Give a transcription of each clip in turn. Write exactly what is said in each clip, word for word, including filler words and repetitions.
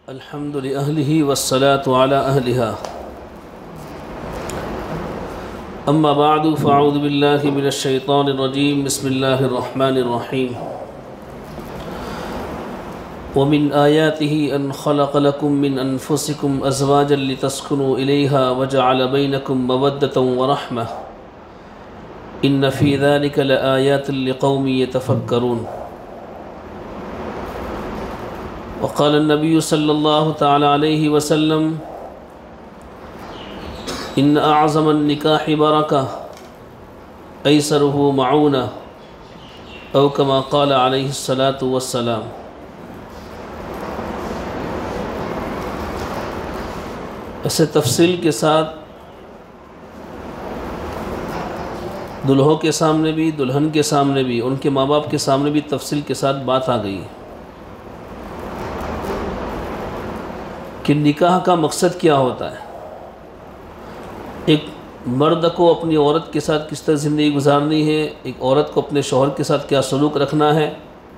الحمد لأهله والصلاة على أهلها. أما بعد فأعوذ بالله من الشيطان الرجيم. بسم الله الرحمن الرحيم. ومن آياته أن خلق لكم من أنفسكم أزواجا لتسكنوا إليها وجعل بينكم مودة ورحمة إن في ذلك لآيات لقوم يتفكرون. وقال النبي صلى الله تعالى عليه وسلم إن أعظم النكاح بركة أيسره معونة أو كما قال عليه الصلاة والسلام. اسے تفصیل کے ساتھ دلہوں کے سامنے بھی، دلہن کے سامنے بھی، ان کے ماں باپ کے سامنے بھی تفصیل کے ساتھ بات آ گئی کہ نکاح کا مقصد کیا ہوتا ہے. ایک مرد کو اپنی عورت کے ساتھ کس طرح زندگی گزارنی ہے، ایک عورت کو اپنے شوہر کے ساتھ کیا سلوک رکھنا ہے،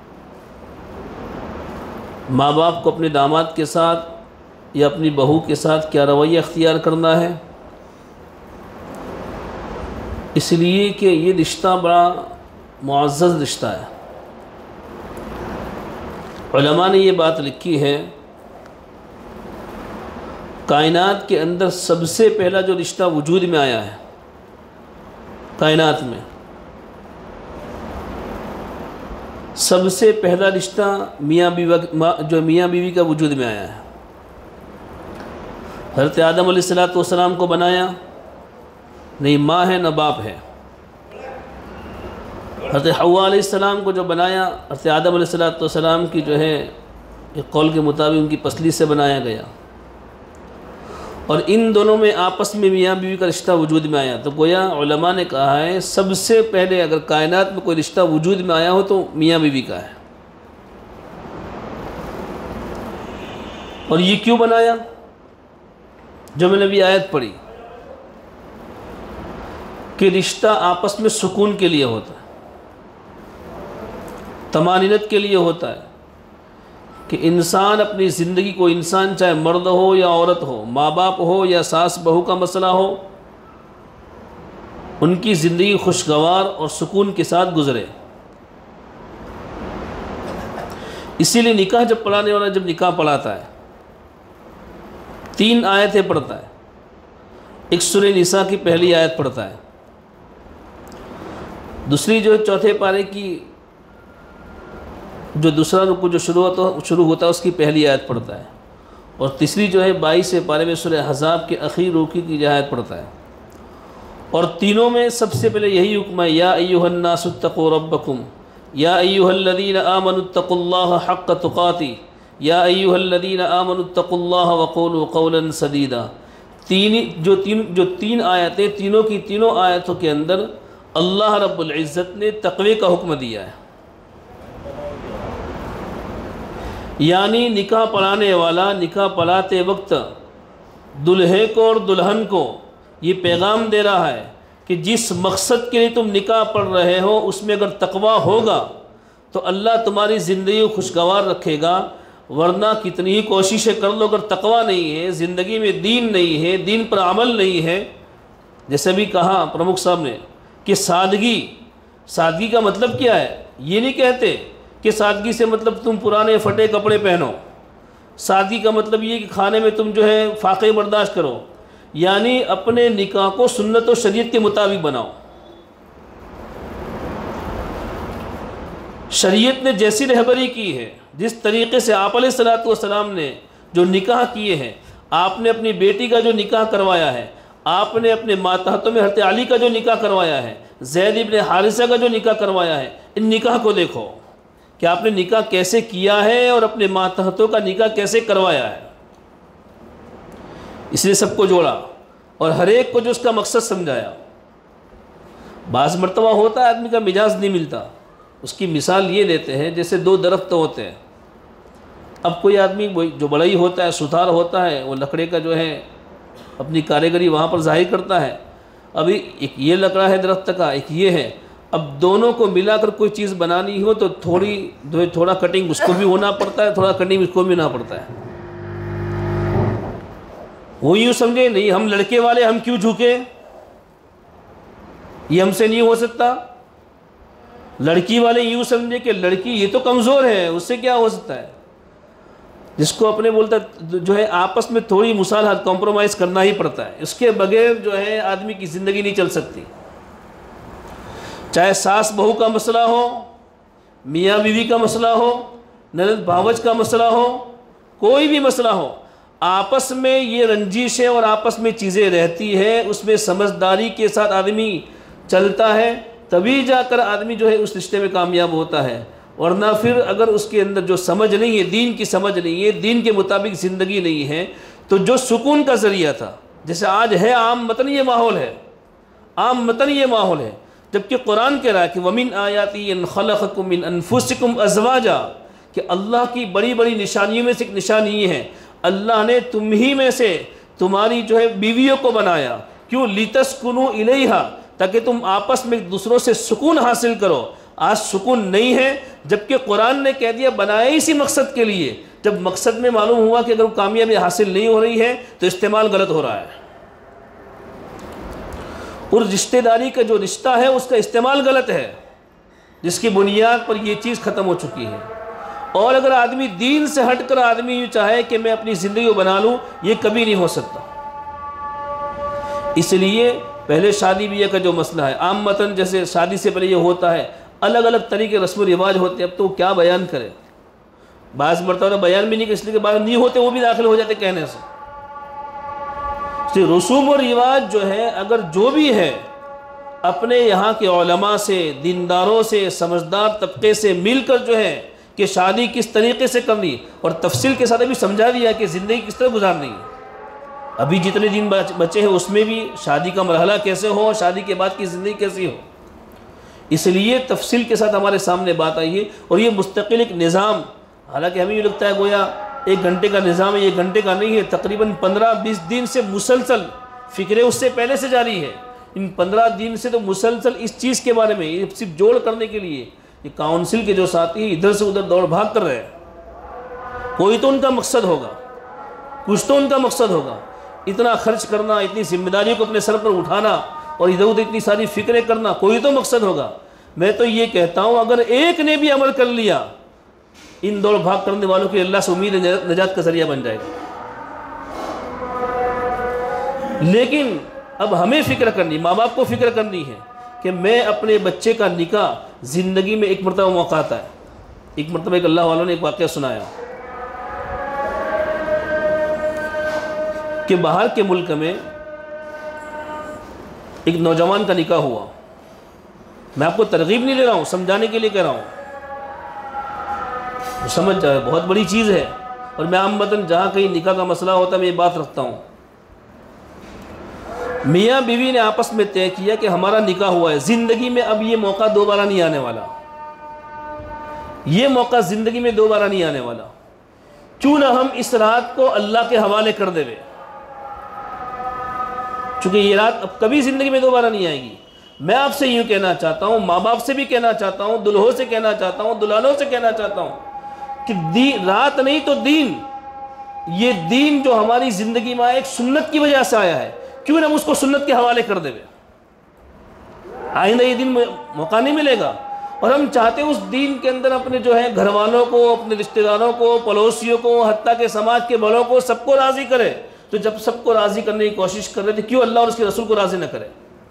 ماں باپ کو اپنے داماد کے ساتھ یا اپنی بہو کے ساتھ کیا رویہ اختیار کرنا ہے. اس لیے کہ یہ رشتہ بڑا معزز رشتہ ہے. علماء نے یہ بات لکھی ہے، کائنات کے اندر سب سے پہلا جو رشتہ وجود میں آیا ہے کائنات میں، سب سے پہلا رشتہ میاں بیوی جو میاں بیوی کا وجود میں آیا ہے. حضرت آدم علیہ الصلوۃ والسلام کو بنایا، نہیں ماں ہے نہ باپ ہے. حضرت حوا علیہ السلام کو جو بنایا، حضرت آدم علیہ الصلوۃ والسلام کی جو ہے ایک قول کے مطابق ان کی پسلی سے بنایا گیا، اور ان دونوں میں آپس میں میاں بیوی کا رشتہ وجود میں آیا. تو گویا علماء نے کہا ہے سب سے پہلے اگر کائنات میں کوئی رشتہ وجود میں آیا ہو تو میاں بیوی کا ہے. اور یہ کیوں بنایا؟ جو میں نے بھی آیت پڑھی کہ رشتہ آپس میں سکون کے لیے ہوتا ہے، طمانینت کے لیے ہوتا ہے، کہ انسان اپنی زندگی کو، انسان چاہے مرد ہو یا عورت ہو، ماں باپ ہو یا ساس بہو کا مسئلہ ہو، ان کی زندگی خوشگوار اور سکون کے ساتھ گزرے. اسی لیے نکاح جب پڑھانے والا جب نکاح پڑھاتا ہے تین آیتیں پڑھتا ہے. ایک سورہ نساء کی پہلی آیت پڑھتا ہے، دوسری جو چوتھے پارے کی جو دوسرا رکوع جو شروع ہوتا شروع ہوتا ہے اس کی پہلی آیت پڑھتا ہے، اور تیسری جو ہے بائیسویں پارے میں سورہ احزاب کے اخیر رکوع کی جو آیت پڑھتا ہے. اور تینوں میں سب سے پہلے یہی حکم ہے، یا ایھا الناس اتقوا ربکم یا ایھا الذین آمنوا اتقوا اللہ حق تقاتہ یا ایھا الذین آمنوا اتقوا اللہ وقولوا قولا سدیدا. تین جو تین جو تین آیتیں، تینوں کی تینوں آیتوں کے اندر اللہ رب العزت نے تقوی کا حکم دیا ہے. یعنی نکاح پڑھانے والا نکاح پڑھاتے وقت دلہے کو اور دلہن کو یہ پیغام دے رہا ہے کہ جس مقصد کے لیے تم نکاح پڑھ رہے ہو اس میں اگر تقوی ہوگا تو اللہ تمہاری زندگی کو خوشگوار رکھے گا، ورنہ کتنی ہی کوششیں کر لو اگر تقوی نہیں ہے، زندگی میں دین نہیں ہے، دین پر عمل نہیں ہے. جیسے بھی کہا پرمکھ صاحب نے کہ سادگی سادگی کا مطلب کیا ہے؟ یہ نہیں کہتے کہ سادگی سے مطلب تم پرانے پھٹے کپڑے پہنو. سادگی کا مطلب یہ کہ کھانے میں تم جو ہے فاقے برداشت کرو. یعنی اپنے نکاح کو سنت و شریعت کے مطابق بناؤ. شریعت نے جیسی رہبری کی ہے، جس طریقے سے آپ علیہ الصلوۃ والسلام نے جو نکاح کیے ہیں، آپ نے اپنی بیٹی کا جو نکاح کروایا ہے، آپ نے اپنے ماتحتوں میں حضرت علی کا جو نکاح کروایا ہے، زید ابن حارثہ کا جو نکاح کروایا ہے، ان نکاح کو دیکھو کہ آپ نے نکاح کیسے کیا ہے اور اپنے ماتحتوں کا نکاح کیسے کروایا ہے. اس لیے سب کو جوڑا اور ہر ایک کو جو اس کا مقصد سمجھایا. بعض مرتبہ ہوتا ہے آدمی کا مزاج نہیں ملتا، اس کی مثال یہ دیتے ہیں جیسے دو درخت ہوتے ہیں. اب کوئی آدمی جو بڑا ہی ہوتا ہے، ستھار ہوتا ہے، وہ لکڑے کا جو ہے اپنی کاریگری وہاں پر ظاہر کرتا ہے. ابھی ایک یہ لکڑا ہے درخت کا، ایک یہ ہے. اب دونوں کو ملا کر کوئی چیز بنانی ہو تو تھوڑی تھوڑا کٹنگ اس کو بھی ہونا پڑتا ہے، تھوڑا کٹنگ اس کو بھی ہونا پڑتا ہے. وہ یوں سمجھے نہیں ہم لڑکے والے ہم کیوں جھکے، یہ ہم سے نہیں ہو سکتا۔ لڑکی والے یوں سمجھے کہ لڑکی یہ تو کمزور ہے، اس سے کیا ہو سکتا ہے۔ جس کو اپنے بولتا جو ہے آپس میں تھوڑی مصالحت کمپرومائز کرنا ہی پڑتا ہے، اس کے بغیر جو ہے آدمی کی زندگی نہیں چل سکتی۔ چاہے ساس بہو کا مسئلہ ہو، میاں بیوی کا مسئلہ ہو، نند بھاوج کا مسئلہ ہو، کوئی بھی مسئلہ ہو، آپس میں یہ رنجشیں اور آپس میں چیزیں رہتی ہے، اس میں سمجھداری کے ساتھ آدمی چلتا ہے، تبھی جا کر آدمی جو ہے اس رشتے میں کامیاب ہوتا ہے۔ ورنہ پھر اگر اس کے اندر جو سمجھ نہیں ہے، دین کی سمجھ نہیں ہے، دین کے مطابق زندگی نہیں ہے، تو جو سکون کا ذریعہ تھا، جیسے آج ہے عام متن یہ ماحول ہے، عام متن یہ ماحول ہے، جبکہ قرآن کہہ رہا ہے کہ وَمِنْ آیَاتِهِ أَنْ خَلَقَكُم مِّنْ أَنفُسِكُمْ أَزْوَاجًا، کہ اللہ کی بڑی بڑی نشانیوں میں سے ایک نشانی یہ ہے اللہ نے تم ہی میں سے تمہاری جو ہے بیویوں کو بنایا، کیوں؟ لِتَسْكُنُوا إِلَيْهَا، تاکہ تم آپس میں ایک دوسروں سے سکون حاصل کرو۔ آج سکون نہیں ہے، جبکہ قرآن نے کہہ دیا بنایا اسی مقصد کے لیے۔ جب مقصد میں معلوم ہوا کہ اگر کامیابی حاصل نہیں ہو رہی ہے تو استعمال غلط ہو رہا ہے، اور رشتہ داری کا جو رشتہ ہے اس کا استعمال غلط ہے، جس کی بنیاد پر یہ چیز ختم ہو چکی ہے۔ اور اگر آدمی دین سے ہٹ کر آدمی یوں چاہے کہ میں اپنی زندگی کو بنا لوں، یہ کبھی نہیں ہو سکتا۔ اس لیے پہلے شادی بیاہ کا جو مسئلہ ہے، عام متن جیسے شادی سے پہلے یہ ہوتا ہے، الگ الگ طریقے رسم و رواج ہوتے ہیں، اب تو کیا بیان کرے، بعض مرتبہ بیان بھی نہیں، اس لیے کہ بعض نہیں ہوتے وہ بھی داخل ہو جاتے کہنے سے۔ رسوم و رواج جو ہے اگر جو بھی ہے اپنے یہاں کے علماء سے، دینداروں سے، سمجھدار طبقے سے مل کر جو ہے کہ شادی کس طریقے سے کرنی، اور تفصیل کے ساتھ بھی سمجھا دیا کہ زندگی کس طرح گزارنی ہے۔ ابھی جتنے دن بچے ہیں اس میں بھی شادی کا مرحلہ کیسے ہو، شادی کے بعد کی زندگی کیسی ہو، اس لیے تفصیل کے ساتھ ہمارے سامنے بات آئی ہے۔ اور یہ مستقل ایک نظام، حالانکہ ہمیں یہ لگتا ہے گویا ایک گھنٹے کا نظام ہے، ایک گھنٹے کا نہیں ہے، تقریباً پندرہ بیس دن سے مسلسل فکریں اس سے پہلے سے جاری ہے۔ ان پندرہ دن سے تو مسلسل اس چیز کے بارے میں، یہ صرف جوڑ کرنے کے لیے یہ کاؤنسل کے جو ساتھی ہیں ادھر سے ادھر دوڑ بھاگ کر رہے ہیں۔ کوئی تو ان کا مقصد ہوگا، کچھ تو ان کا مقصد ہوگا، اتنا خرچ کرنا، اتنی ذمہ داریوں کو اپنے سر پر اٹھانا اور ادھر ادھر اتنی ساری فکریں کرنا، کوئی تو مقصد ہوگا۔ میں تو یہ کہتا ہوں اگر ایک نے بھی عمل کر لیا، ان دوڑ بھاگ کرنے والوں کی اللہ سے امید نجات کا ذریعہ بن جائے گا۔ لیکن اب ہمیں فکر کرنی، ماں باپ کو فکر کرنی ہے کہ میں اپنے بچے کا نکاح زندگی میں ایک مرتبہ موقع آتا ہے۔ ایک مرتبہ ایک اللہ والوں نے ایک واقعہ سنایا کہ باہر کے ملک میں ایک نوجوان کا نکاح ہوا۔ میں آپ کو ترغیب نہیں دے رہا ہوں، سمجھانے کے لیے کہہ رہا ہوں، سمجھ جائے، بہت بڑی چیز ہے۔ اور میں عام متن جہاں کہیں نکاح کا مسئلہ ہوتا ہے میں یہ بات رکھتا ہوں۔ میاں بیوی نے آپس میں طے کیا کہ ہمارا نکاح ہوا ہے، زندگی میں اب یہ موقع دوبارہ نہیں آنے والا، یہ موقع زندگی میں دوبارہ نہیں آنے والا، کیوں نہ ہم اس رات کو اللہ کے حوالے کر دے، چونکہ یہ رات اب کبھی زندگی میں دوبارہ نہیں آئے گی۔ میں آپ سے یوں کہنا چاہتا ہوں، ماں باپ سے بھی کہنا چاہتا ہوں، دلہوں سے کہنا چاہتا ہوں، دلہنوں سے کہنا چاہتا ہوں کہ رات نہیں تو دین، یہ دین جو ہماری زندگی میں ایک سنت کی وجہ سے آیا ہے، کیوں نہ ہم اس کو سنت کے حوالے کر دے۔ آئندہ یہ دن موقع نہیں ملے گا، اور ہم چاہتے ہیں اس دین کے اندر اپنے جو ہے گھر والوں کو، اپنے رشتہ داروں کو، پڑوسیوں کو، حتیٰ کہ سماج کے بڑوں کو، سب کو راضی کرے۔ تو جب سب کو راضی کرنے کی کوشش کر رہے تھے، کیوں اللہ اور اس کے رسول کو راضی نہ کرے؟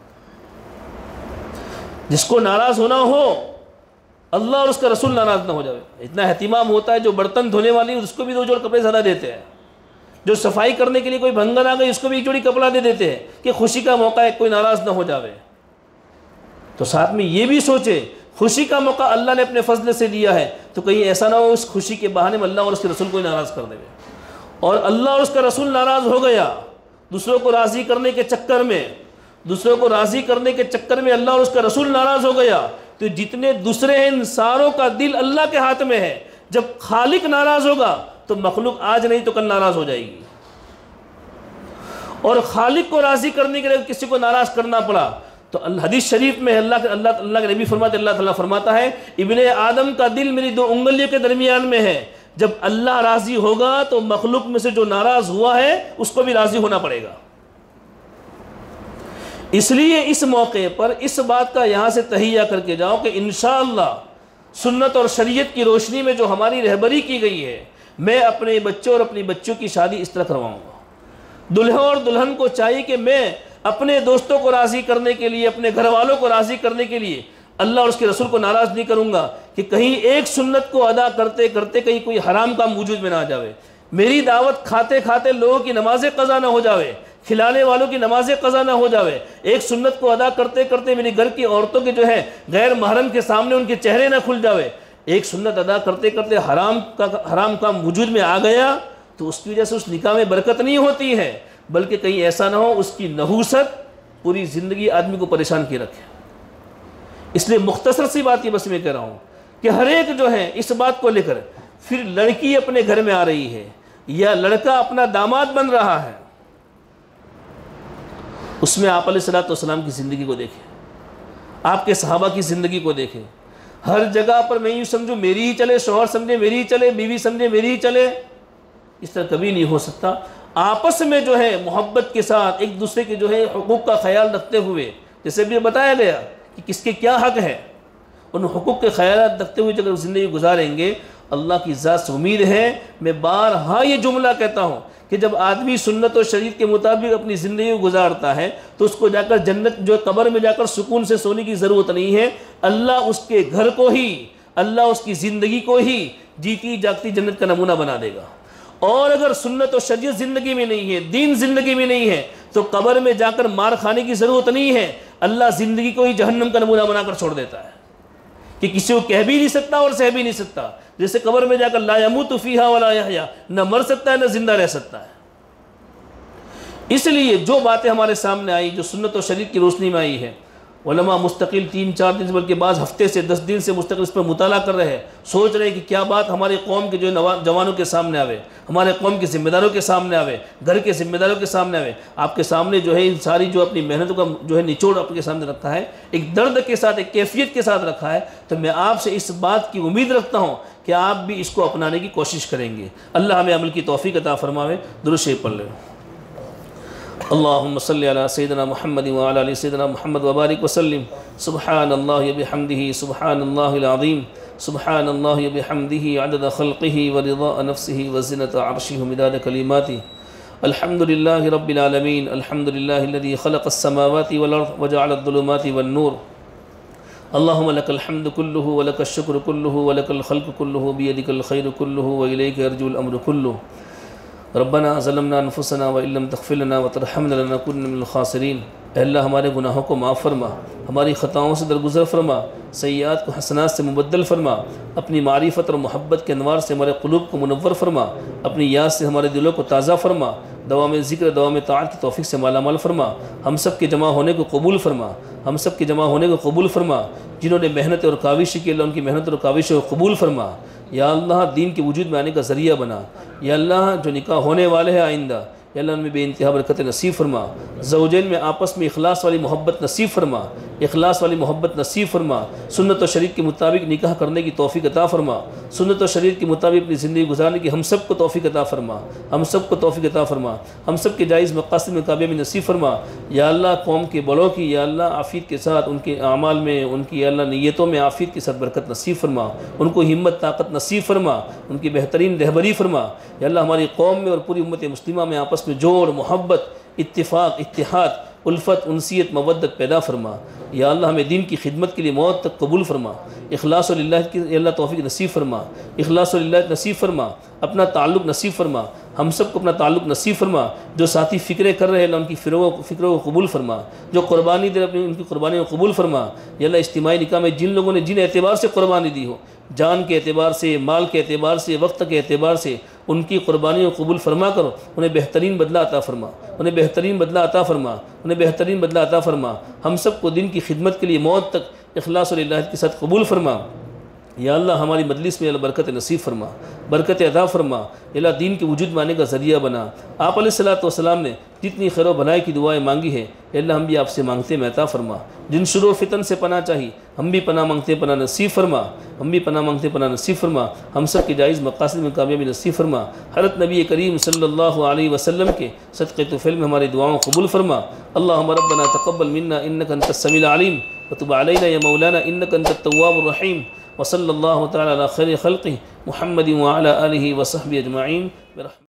جس کو ناراض ہونا ہو، اللہ اور اس کا رسول ناراض نہ ہو جائے۔ اتنا اہتمام ہوتا ہے، جو برتن دھونے والی اس کو بھی دو جوڑ کپڑے زیادہ دیتے ہیں، جو صفائی کرنے کے لیے کوئی بھنگن آ گئی اس کو بھی ایک جوڑی کپڑا دے دیتے ہیں کہ خوشی کا موقع ہے، کوئی ناراض نہ ہو جاوے۔ تو ساتھ میں یہ بھی سوچے خوشی کا موقع اللہ نے اپنے فضل سے دیا ہے، تو کہیں ایسا نہ ہو اس خوشی کے بہانے میں اللہ اور اس کے رسول کو ناراض کر دے، اور اللہ اور اس کا رسول ناراض ہو گیا دوسروں کو راضی کرنے کے چکر میں، دوسروں کو راضی کرنے کے چکر میں اللہ اور اس کا رسول ناراض ہو گیا، تو جتنے دوسرے ہیں ان ساروں کا دل اللہ کے ہاتھ میں ہے۔ جب خالق ناراض ہوگا تو مخلوق آج نہیں تو کل ناراض ہو جائے گی، اور خالق کو راضی کرنے کے لیے کسی کو ناراض کرنا پڑا تو حدیث شریف میں اللہ کے اللہ اللہ کے نبی فرماتے اللہ تعالیٰ فرماتا ہے ابن آدم کا دل میری دو انگلیوں کے درمیان میں ہے، جب اللہ راضی ہوگا تو مخلوق میں سے جو ناراض ہوا ہے اس کو بھی راضی ہونا پڑے گا۔ اس لیے اس موقع پر اس بات کا یہاں سے تہیہ کر کے جاؤ کہ انشاءاللہ سنت اور شریعت کی روشنی میں جو ہماری رہبری کی گئی ہے، میں اپنے بچوں اور اپنی بچوں کی شادی اس طرح کرواؤں گا۔ دلہا اور دلہن کو چاہیے کہ میں اپنے دوستوں کو راضی کرنے کے لیے، اپنے گھر والوں کو راضی کرنے کے لیے اللہ اور اس کے رسول کو ناراض نہیں کروں گا کہ کہیں ایک سنت کو ادا کرتے کرتے کہیں کوئی حرام کام وجود میں نہ آ جاوے، میری دعوت کھاتے کھاتے لوگوں کی نمازیں قضا نہ ہو جاوے، کھلانے والوں کی نمازیں قضا نہ ہو جاوے، ایک سنت کو ادا کرتے کرتے میری گھر کی عورتوں کے جو ہے غیر محرم کے سامنے ان کے چہرے نہ کھل جاوے، ایک سنت ادا کرتے کرتے حرام کا حرام کام وجود میں آ گیا تو اس کی وجہ سے اس نکاح میں برکت نہیں ہوتی ہے، بلکہ کہیں ایسا نہ ہو اس کی نحوست پوری زندگی آدمی کو پریشان کیے رکھے۔ اس لیے مختصر سی بات یہ بس میں کہہ رہا ہوں کہ ہر ایک جو ہے اس بات کو لے کر پھر لڑکی اپنے گھر میں آ رہی ہے یا لڑکا اپنا داماد بن رہا ہے، اس میں آپ علیہ الصلوۃ والسلام کی زندگی کو دیکھیں، آپ کے صحابہ کی زندگی کو دیکھیں۔ ہر جگہ پر میں یوں سمجھوں میری ہی چلے، شوہر سمجھے میری ہی چلے، بیوی سمجھے میری ہی چلے، اس طرح کبھی نہیں ہو سکتا۔ آپس میں جو ہے محبت کے ساتھ ایک دوسرے کے جو ہے حقوق کا خیال رکھتے ہوئے، جیسے بھی بتایا گیا کہ کس کے کیا حق ہے، ان حقوق کے خیالات رکھتے ہوئے اگر زندگی گزاریں گے، اللہ کی ذات سے امید ہے۔ میں بارہا یہ جملہ کہتا ہوں کہ جب آدمی سنت و شریعت کے مطابق اپنی زندگی گزارتا ہے تو اس کو جا کر جنت جو قبر میں جا کر سکون سے سونے کی ضرورت نہیں ہے، اللہ اس کے گھر کو ہی، اللہ اس کی زندگی کو ہی جیتی جاگتی جنت کا نمونہ بنا دے گا۔ اور اگر سنت و شریعت زندگی میں نہیں ہے، دین زندگی میں نہیں ہے، تو قبر میں جا کر مار کھانے کی ضرورت نہیں ہے، اللہ زندگی کو ہی جہنم کا نمونہ بنا کر چھوڑ دیتا ہے کہ کسی کو کہہ بھی نہیں سکتا اور سہ بھی نہیں سکتا۔ جیسے قبر میں جا کر لا یموت فیہا ولا یحیا، نہ مر سکتا ہے نہ زندہ رہ سکتا ہے۔ اس لیے جو باتیں ہمارے سامنے آئی، جو سنت و شریعت کی روشنی میں آئی ہے، علماء مستقل تین چار دن سے بلکہ بعض ہفتے سے دس دن سے مستقل اس پر مطالعہ کر رہے ہیں، سوچ رہے ہیں کہ کیا بات ہمارے قوم کے جو جوانوں کے سامنے آوے، ہمارے قوم کے ذمہ داروں کے سامنے آوے، گھر کے ذمہ داروں کے سامنے آوے۔ آپ کے سامنے جو ہے ان ساری جو اپنی محنتوں کا جو ہے نچوڑ آپ کے سامنے رکھا ہے، ایک درد کے ساتھ، ایک کیفیت کے ساتھ رکھا ہے، تو میں آپ سے اس بات کی امید رکھتا ہوں کہ آپ بھی اس کو اپنانے کی کوشش کریں گے۔ اللہ ہمیں عمل کی توفیق عطا فرماوے۔ درود شریف پڑھ لیں۔ اللہم صلی علی سیدنا محمد وعلی آل سیدنا محمد وبارک وسلم۔ سبحان اللہ بحمدہ، سبحان اللہ العظیم، سبحان اللہ بحمدہ عدد خلقہ ورضاء نفسہ وزنة عرشہ ومداد کلماتہ۔ الحمد للہ رب العالمین، الحمد للہ الذی خلق السماوات والارض وجعل الظلمات والنور۔ اللہم لک الحمد کلہ ولک الشکر کلہ ولک الخلق کلہ بیدک الخیر کلہ والیک یرجع الامر کلہ۔ ربنا ظلمنا انفسنا وان لم تغفر لنا وترحمنا لنکونن من الخاسرین۔ اے اللہ ہمارے گناہوں کو معاف فرما، ہماری خطاؤں سے درگزر فرما، سیئات کو حسنات سے مبدل فرما، اپنی معرفت اور محبت کے انوار سے ہمارے قلوب کو منور فرما، اپنی یاد سے ہمارے دلوں کو تازہ فرما، دوام ذکر دوام طاعت کی توفیق سے مالا مال فرما، ہم سب کے جمع ہونے کو قبول فرما، ہم سب کے جمع ہونے کو قبول فرما، جنہوں نے محنت اور کاوش کی اللہ ان کی محنت اور کاوش کو قبول فرما۔ یا اللہ دین کے وجود میں آنے کا ذریعہ بنا۔ یا اللہ جو نکاح ہونے والے ہیں آئندہ، یا اللہ ان میں بے انتہا برکت نصیب فرما، زوجین میں آپس میں اخلاص والی محبت نصیب فرما، اخلاص والی محبت نصیب فرما، سنت و شریعت کے مطابق نکاح کرنے کی توفیق عطا فرما، سنت و شریعت کے مطابق اپنی زندگی گزارنے کی ہم سب کو توفیق عطا فرما، ہم سب کو توفیق عطا فرما، ہم سب کے جائز مقاصد میں کامیابی نصیب فرما۔ یا اللہ قوم کے بڑوں کی یا اللہ عافیت کے ساتھ ان کے اعمال میں، ان کی یا اللہ نیتوں میں عافیت کے ساتھ برکت نصیب فرما، ان کو ہمت طاقت نصیب فرما، ان کی بہترین رہبری فرما۔ یا اللہ ہماری قوم میں اور پوری امت مسلمہ میں آپس میں جوڑ، محبت، اتفاق، اتحاد، الفت، انسیت، مودت پیدا فرما۔ یا اللہ ہمیں دین کی خدمت کے لیے موت تک قبول فرما، اخلاص للہ کی یا اللہ توفیق نصیب فرما، اخلاص للہ نصیب فرما، اپنا تعلق نصیب فرما، ہم سب کو اپنا تعلق نصیب فرما۔ جو ساتھی فکریں کر رہے ہیں اللہ ان کی فکروں فکروں کو قبول فرما، جو قربانی دے اپنی ان کی قربانی کو قبول فرما۔ یا اللہ اجتماعی نکاح میں جن لوگوں نے جن اعتبار سے قربانی دی ہو، جان کے اعتبار سے، مال کے اعتبار سے، وقت کے اعتبار سے، ان کی قربانیوں کو قبول فرما کرو، انہیں بہترین بدلہ عطا فرما، انہیں بہترین بدلہ عطا فرما، انہیں بہترین بدلہ عطا فرما۔ ہم سب کو دین کی خدمت کے لیے موت تک اخلاص و للہ کے ساتھ قبول فرما۔ یا اللہ ہماری مجلس میں اللہ برکت نصیب فرما، برکت عطا فرما، اللہ دین کے وجود میں آنے کا ذریعہ بنا۔ آپ علیہ الصلوۃ والسلام نے جتنی خیر و بھلائی کی دعائیں مانگی ہیں، اللہ ہم بھی آپ سے مانگتے ہیں عطا فرما۔ جن شرور و فتن سے پناہ چاہی ہم بھی پناہ مانگتے ہیں، پناہ نصیب فرما۔ ہم بھی پناہ مانگتے پناہ نصیب فرما، ہم سب کے جائز مقاصد میں کامیابی نصیب فرما، حضرت نبی کریم صلی اللہ علیہ وسلم کے صدقے طفیل میں ہماری دعاؤں قبول فرما۔ اللہم ربنا تقبل منا انک انت السمیع العلیم وتب علینا یا مولانا انک انت التواب الرحیم، وصلی اللہ تعالی علی خیر خلقہ محمد وعلی آلہ وصحبہ اجمعین۔